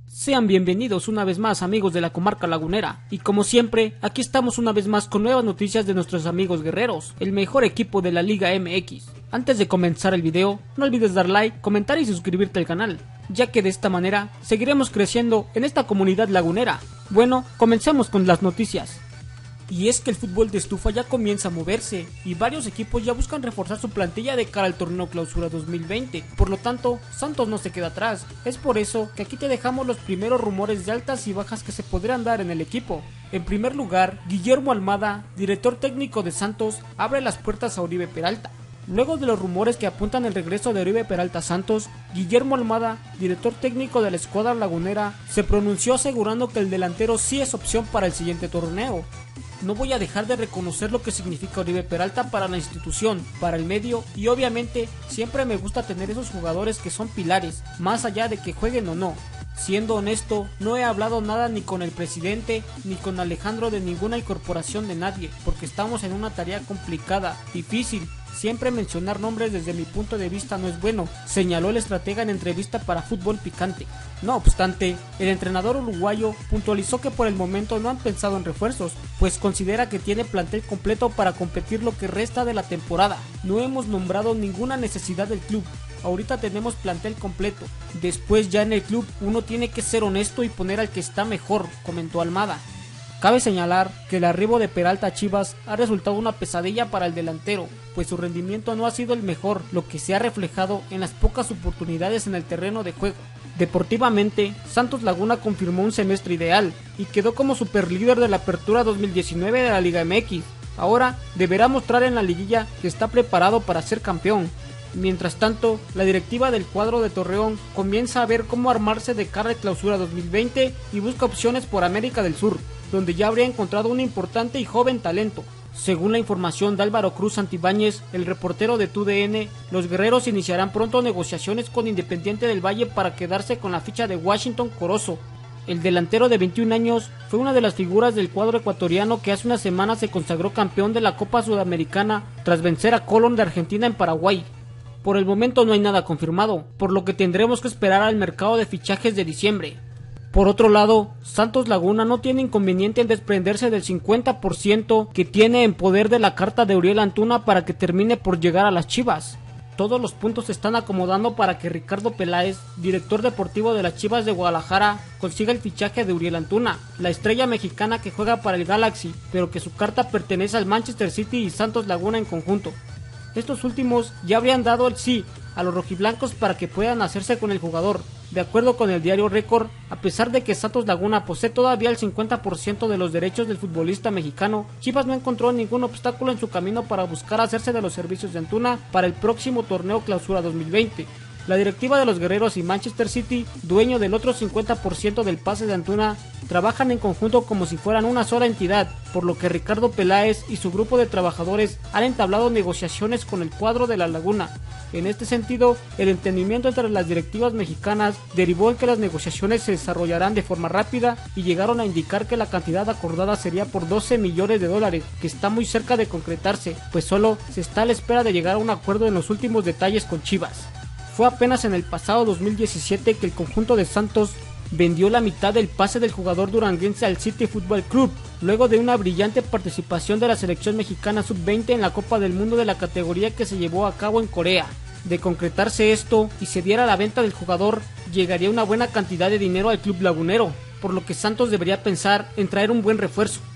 Sean bienvenidos una vez más, amigos de la comarca lagunera, y como siempre, aquí estamos una vez más con nuevas noticias de nuestros amigos guerreros, el mejor equipo de la Liga MX. Antes de comenzar el video, no olvides dar like, comentar y suscribirte al canal, ya que de esta manera seguiremos creciendo en esta comunidad lagunera. Bueno, comencemos con las noticias. Y es que el fútbol de estufa ya comienza a moverse y varios equipos ya buscan reforzar su plantilla de cara al torneo Clausura 2020, por lo tanto Santos no se queda atrás. Es por eso que aquí te dejamos los primeros rumores de altas y bajas que se podrían dar en el equipo. En primer lugar, Guillermo Almada, director técnico de Santos, abre las puertas a Oribe Peralta. Luego de los rumores que apuntan el regreso de Oribe Peralta a Santos, Guillermo Almada, director técnico de la escuadra lagunera, se pronunció asegurando que el delantero sí es opción para el siguiente torneo. No voy a dejar de reconocer lo que significa Oribe Peralta para la institución, para el medio y obviamente siempre me gusta tener esos jugadores que son pilares, más allá de que jueguen o no. Siendo honesto, no he hablado nada ni con el presidente ni con Alejandro de ninguna incorporación de nadie, porque estamos en una tarea complicada, difícil. Siempre mencionar nombres desde mi punto de vista no es bueno, señaló el estratega en entrevista para Fútbol Picante. No obstante, el entrenador uruguayo puntualizó que por el momento no han pensado en refuerzos, pues considera que tiene plantel completo para competir lo que resta de la temporada. No hemos nombrado ninguna necesidad del club, ahorita tenemos plantel completo. Después ya en el club uno tiene que ser honesto y poner al que está mejor, comentó Almada. Cabe señalar que el arribo de Peralta a Chivas ha resultado una pesadilla para el delantero, pues su rendimiento no ha sido el mejor, lo que se ha reflejado en las pocas oportunidades en el terreno de juego. Deportivamente, Santos Laguna confirmó un semestre ideal y quedó como superlíder de la Apertura 2019 de la Liga MX. Ahora deberá mostrar en la liguilla que está preparado para ser campeón. Mientras tanto, la directiva del cuadro de Torreón comienza a ver cómo armarse de cara al Clausura 2020 y busca opciones por América del Sur, donde ya habría encontrado un importante y joven talento. Según la información de Álvaro Cruz Santibáñez, el reportero de TUDN, los guerreros iniciarán pronto negociaciones con Independiente del Valle para quedarse con la ficha de Washington Corozo. El delantero de 21 años fue una de las figuras del cuadro ecuatoriano que hace una semana se consagró campeón de la Copa Sudamericana tras vencer a Colón de Argentina en Paraguay. Por el momento no hay nada confirmado, por lo que tendremos que esperar al mercado de fichajes de diciembre. Por otro lado, Santos Laguna no tiene inconveniente en desprenderse del 50% que tiene en poder de la carta de Uriel Antuna para que termine por llegar a las Chivas. Todos los puntos se están acomodando para que Ricardo Peláez, director deportivo de las Chivas de Guadalajara, consiga el fichaje de Uriel Antuna, la estrella mexicana que juega para el Galaxy, pero que su carta pertenece al Manchester City y Santos Laguna en conjunto. Estos últimos ya habrían dado el sí a los rojiblancos para que puedan hacerse con el jugador. De acuerdo con el diario Récord, a pesar de que Santos Laguna posee todavía el 50% de los derechos del futbolista mexicano, Chivas no encontró ningún obstáculo en su camino para buscar hacerse de los servicios de Antuna para el próximo torneo Clausura 2020. La directiva de los guerreros y Manchester City, dueño del otro 50% del pase de Antuna, trabajan en conjunto como si fueran una sola entidad, por lo que Ricardo Peláez y su grupo de trabajadores han entablado negociaciones con el cuadro de la Laguna. En este sentido, el entendimiento entre las directivas mexicanas derivó en que las negociaciones se desarrollarán de forma rápida y llegaron a indicar que la cantidad acordada sería por $12 millones, que está muy cerca de concretarse, pues solo se está a la espera de llegar a un acuerdo en los últimos detalles con Chivas. Fue apenas en el pasado 2017 que el conjunto de Santos vendió la mitad del pase del jugador duranguense al City Football Club, luego de una brillante participación de la selección mexicana sub-20 en la Copa del Mundo de la categoría que se llevó a cabo en Corea. De concretarse esto y se diera la venta del jugador, llegaría una buena cantidad de dinero al club lagunero, por lo que Santos debería pensar en traer un buen refuerzo.